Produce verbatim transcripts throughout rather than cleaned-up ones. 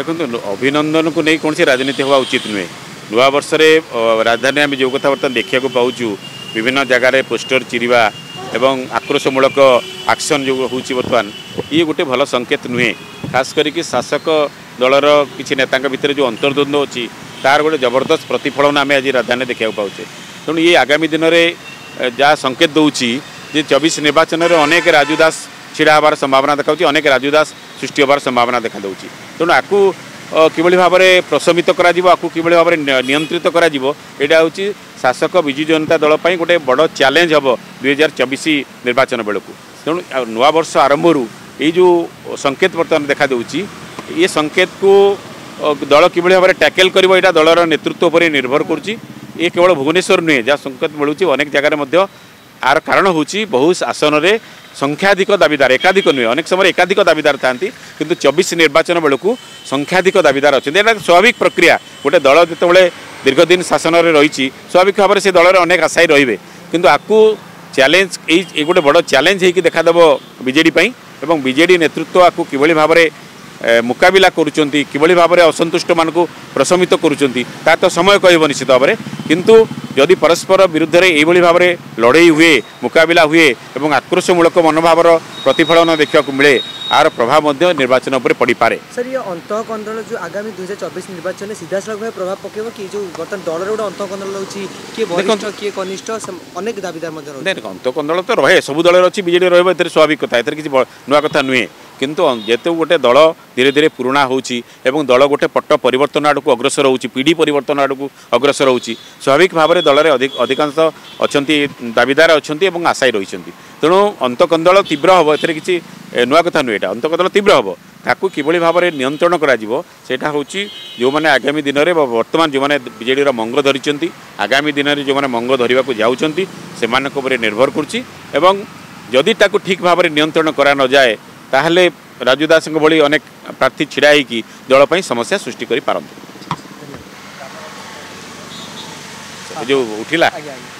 देखो अभिनंदन को नहीं कौन सी राजनीति हवा उचित नुहे नुआ वर्ष राजधानी आम जो कथा बर्तमान देखा पाऊँ विभिन्न जगार पोस्टर चिरिवा एवं आक्रोशमूलक एक्शन जो हूँ बर्तमान ये गोटे भल संकेत नुहे खास करके शासक दलर किसी नेता भितर जो अंतर्द्वंद अच्छी तार गोटे जबरदस्त प्रतिफलन आम आज राजधानी देखा पाचे तेणु ये आगामी दिन में जहाँ संकेत दूची जे चौबीस निर्वाचन में अनेक राजुदास छिड़ा हबार संभावना देखा अनेक राजुदास सृष्टि हबार संभावना देखा दूची तेणु आपको किभली भाव में प्रशमित करा किभली भाव में नियंत्रित करा यहाँ हूँ शासक विजु जनता दल पर गोटे बड़ चैलेंज हम दुई हजार चौबीस निर्वाचन बेलू तेणु नुआ वर्ष आरंभ ये जो संकेत बर्तमान देखा दूची ये संकेत को दल किभली भाव में टैकल कर दलर नेतृत्व पर निर्भर करुच्ची ये केवल भुवनेश्वर नुहे जहाँ संकेत मिलूँ अनेक जगह आर कारण हूँ बहु आसन में संख्याधिक दाबीदार एकाधिक नुहे अनेक समय एकाधिक दाबीदार था किंतु चौबीस निर्वाचन बेलू संख्याधिक दाबीदार अच्छा स्वाभाविक प्रक्रिया गोटे दल जिते दीर्घ दिन शासन में रही स्वाभाविक भाव में से दल अनेक आशायी रे किंतु आपको चैलेंज ये गोटे बड़ चैलेंज होगी देखादेव बीजेडी एवं बीजेडी नेतृत्व आपको किभली भाव में मुकाबिला करुँच किभली भाव में असंतुष्ट मान प्रशमित करुँच ता तो समय कह निश्चित भाव में किंतु जदि परस्पर विरुद्ध में यही भाव में लड़ई हुए मुकाबिला हुए एवं आक्रोशमूलक मनोभाव प्रतिफलन देखा मिले आर प्रभाव निर्वाचन उपर पड़ पारे। सर ये अंतकंदल जो आगामी दुई हजार चौबीस निर्वाचन में सीधा सड़क भाव प्रभाव पकेब कि जो बर्तमान दल गोटे अंतकंदल रही किए वरिष्ठ किए कनिष्ठ अनेक दाबीदार अंतकंदल तो रहे सब दल अच्छी बीजेडी रही है स्वाभाविक कथा ए किसी नुआ कथा नुहे किंतु जेते गोटे दल धीरे धीरे पुराणा होची एवं दल गोटे पट्ट परिवर्तन आड़ को अग्रसर होची पीढ़ी परिवर्तन आड़ को अग्रसर होची स्वाभाविक भाव में दल अधिक अधिकांश अच्छा दाबीदार अच्छा आशायी रही तेणु अंतकंदल तीव्र हम ए किसी नुआ कथा नुहे अंतकंदल तीव्र हम ताकू किभली भाव में नियंत्रण करा हूँ जो मैंने आगामी दिन में बर्तमान जो मैंने बीजेडी मंग धरी आगामी दिन में जो मैंने मंग धरने को जाऊँच से निर्भर करुच्ची एवं जदि ताकू ठीक भाव में नियंत्रण करा न जाए ताहले राजू दास भली अनेक प्रार्थी छिड़ा होगी दल पर समस्या सृष्टि कर पारंती जो उठिला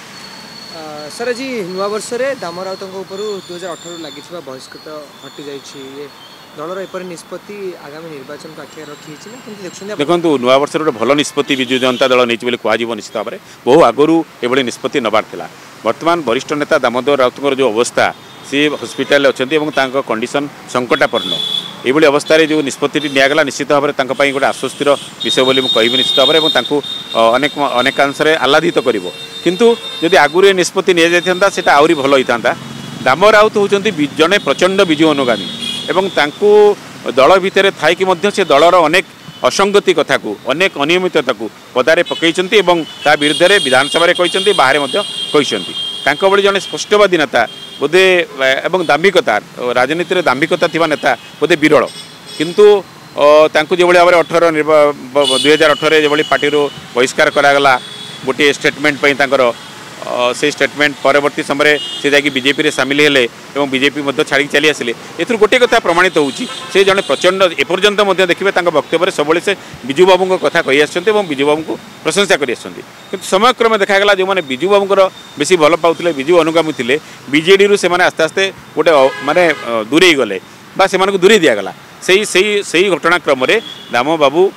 सर जी नुआ वर्ष रे दाम राउत दुई हजार अठर लगी बहिष्कृत हटि जाइए दलर एपर निष्पत्ति आगामी निर्वाचन को आखिर रखी देखो नुआ वर्ष गोटे भल निष्पत्ति विजु जनता दल नहीं कह निश्चित भाव में बहु आगु ये निष्पत्ति नबार था बर्तमान वरिष्ठ नेता दामोदर राउत जो अवस्था सी हस्पिटाल अच्छा कंडीशन संकटापन्न ये अवस्था जो निष्पत्ति निगला निश्चित भाव में गोटे आश्वस्तिर विषय बोली कह निश्चित भाव में अनेक अनेकांश आह्लादित कर किंतु जदि आगुरी निष्पत्ति नि जाता से आहरी भल होता दाम राउत होती जड़े प्रचंड विजु अनुगामी एवं दल भितर थी से दलर अनेक असंगति कथा को अनेक अनियमितता को पदारे पकई ता विरुद्ध में विधानसभा कहते बाहर कहते जड़े स्पष्टवादी नेता बोधे एवं दाम्भिकता राजनीति में दाम्भिकता थी नेता बोधे विरल किंतु जो भाव में अठर दुई हजार अठर जो पार्टी बहिष्कार करागला गोटे स्टेटमेंट से स्टेटमेंट परवर्ती समय से जाकि बीजेपी रे सामिल हेले एवं बीजेपी छाड़ी चली आसिले एथुर गोटे कथा प्रमाणित होउची से जने प्रचंड एपर्यंत देखिए वक्तव्य सब से बिजू बाबू कथा कही आसछन्ते एवं बिजू बाबू को प्रशंसा कर किंतु समयक्रमे देखागला जो मैंने बिजू बाबूर बेसी भल पाउथिले बिजू अनुगामी थे बीजेडी रु से आस्ते आस्ते गोटे माने दूरे गले बा से दूरे दिगला से घटनाक्रम दाम बाबू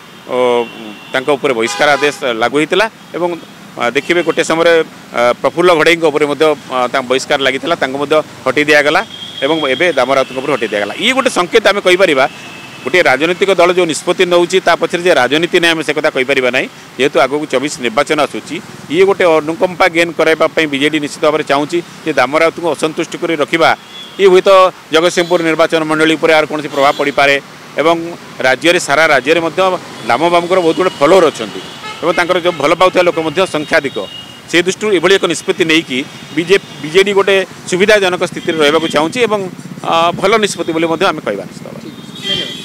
उपर बहिष्कार आदेश लागू होता एवं देखिए गोटे समय प्रफुल्ल घड़ई बहिष्कार लगी हटई दिगला और एवं दाम राउत हटई दिगला ये गोटे संकेत आम कहीपर गोटे राजनीतिक दल जो निष्पत्ति नौची पचर राजनीति नहीं आम से कथा कहीपर ना जेहेतु आगक चौबीस निर्वाचन आसूची ये गोटे अनुकंपा गेन करने बीजेडी निश्चित भाव में चाहूँगी दाम राउत को असंतुष्ट कर रखा ये हुए तो जगतसिंहपुर निर्वाचन मंडली पर यार कौन प्रभाव पड़ पारे एवं राज्य सारा राज्य में दाम बाबूर बहुत गुड़े फलोअर अच्छा और जो भल पाता लोक संख्याधिक से दृष्टि ये एक निष्पत्ति नहीं कि बीजे बीजेडी गोटे सुविधाजनक स्थिति रहा चाहूँगी और भल निष्पत्ति आम कहवा निश्चित।